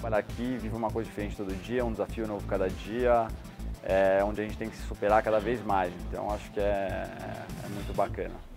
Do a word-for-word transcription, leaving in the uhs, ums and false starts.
trabalhar aqui, vive uma coisa diferente todo dia, um desafio novo cada dia, é, onde a gente tem que se superar cada vez mais. Então acho que é, é muito bacana.